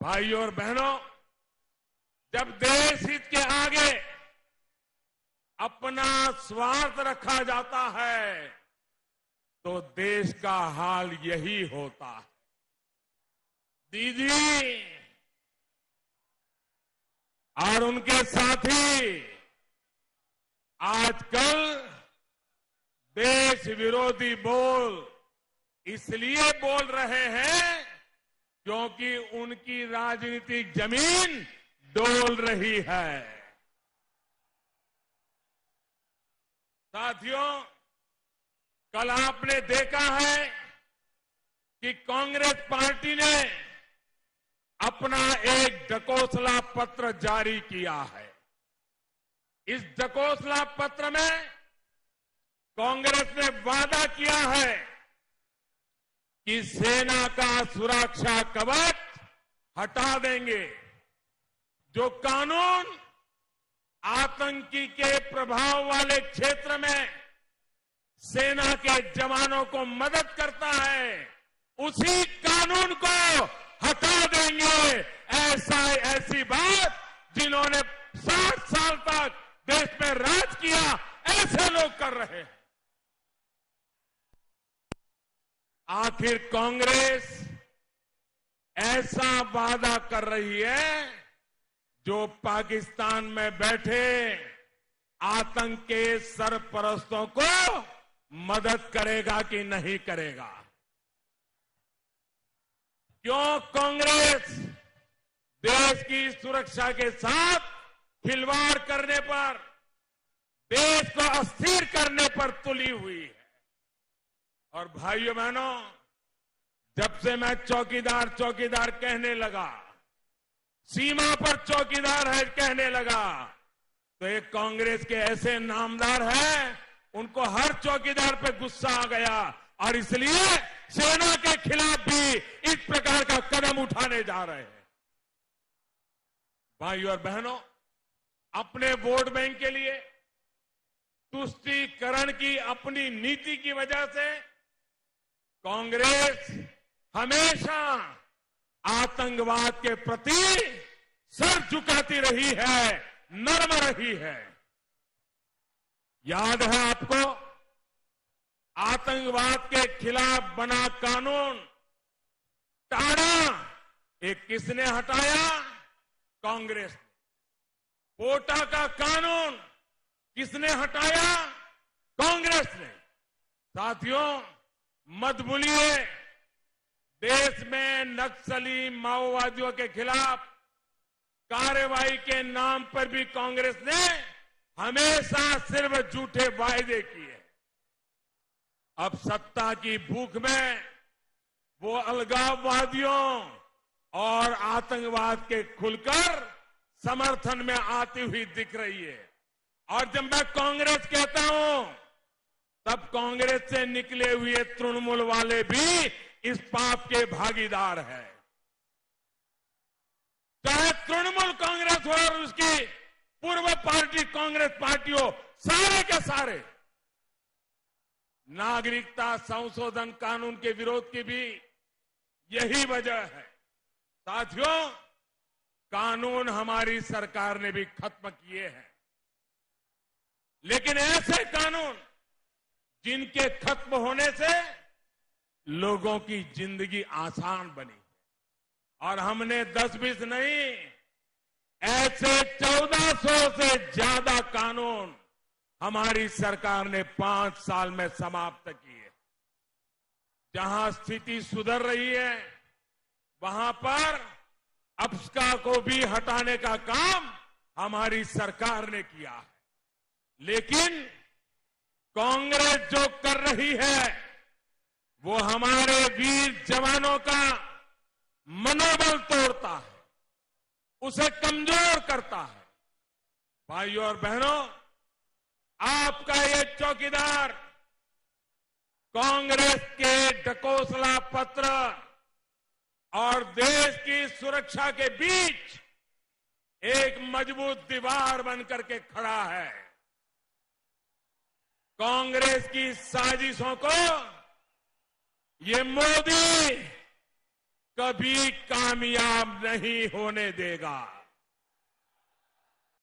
भाइयों और बहनों, जब देश हित के आगे अपना स्वार्थ रखा जाता है तो देश का हाल यही होता है। दीदी और उनके साथी आजकल देश विरोधी बोल इसलिए बोल रहे हैं क्योंकि उनकी राजनीतिक जमीन डोल रही है। साथियों, कल आपने देखा है कि कांग्रेस पार्टी ने अपना एक ढकोसला पत्र जारी किया है। इस ढकोसला पत्र में कांग्रेस ने वादा किया है कि सेना का सुरक्षा कवच हटा देंगे। जो कानून आतंकी के प्रभाव वाले क्षेत्र में सेना के जवानों को मदद करता है, उसी कानून को हटा देंगे। ऐसी बात जिन्होंने 60 साल तक देश में राज किया, ऐसे लोग कर रहे हैं। आखिर कांग्रेस ऐसा वादा कर रही है जो पाकिस्तान में बैठे आतंक के सरपरस्तों को मदद करेगा कि नहीं करेगा? क्यों कांग्रेस देश की सुरक्षा के साथ खिलवाड़ करने पर, देश को अस्थिर करने पर तुली हुई है? और भाइयों बहनों, जब से मैं चौकीदार चौकीदार कहने लगा, सीमा पर चौकीदार है कहने लगा, तो एक कांग्रेस के ऐसे नामदार हैं, उनको हर चौकीदार पे गुस्सा आ गया और इसलिए सेना के खिलाफ भी इस प्रकार का कदम उठाने जा रहे हैं। भाइयों और बहनों, अपने वोट बैंक के लिए तुष्टीकरण की अपनी नीति की वजह से कांग्रेस हमेशा आतंकवाद के प्रति सर झुकाती रही है, नर्म रही है। याद है आपको, आतंकवाद के खिलाफ बना कानून टाड़ा, एक किसने हटाया? कांग्रेस ने। कोटा का कानून किसने हटाया? कांग्रेस ने। साथियों, मत भूलिए, देश में नक्सली माओवादियों के खिलाफ कार्रवाई के नाम पर भी कांग्रेस ने हमेशा सिर्फ झूठे वायदे किए। अब सत्ता की भूख में वो अलगाववादियों और आतंकवाद के खुलकर समर्थन में आती हुई दिख रही है। और जब मैं कांग्रेस कहता हूं, तब कांग्रेस से निकले हुए तृणमूल वाले भी इस पाप के भागीदार हैं। चाहे तृणमूल कांग्रेस हो और उसकी पूर्व पार्टी कांग्रेस पार्टी हो, सारे के सारे नागरिकता संशोधन कानून के विरोध की भी यही वजह है। साथियों, कानून हमारी सरकार ने भी खत्म किए हैं, लेकिन ऐसे कानून जिनके खत्म होने से लोगों की जिंदगी आसान बनी, और हमने 10-20 नहीं, ऐसे 1400 से ज्यादा कानून हमारी सरकार ने 5 साल में समाप्त किए। जहां स्थिति सुधर रही है, वहां पर अफस्का को भी हटाने का काम हमारी सरकार ने किया है। लेकिन कांग्रेस जो कर रही है, वो हमारे वीर जवानों का मनोबल तोड़ता है, उसे कमजोर करता है। भाइयों और बहनों, आपका ये चौकीदार कांग्रेस के ढकोसला पत्र और देश की सुरक्षा के बीच एक मजबूत दीवार बनकर के खड़ा है। कांग्रेस की साजिशों को ये मोदी कभी कामयाब नहीं होने देगा।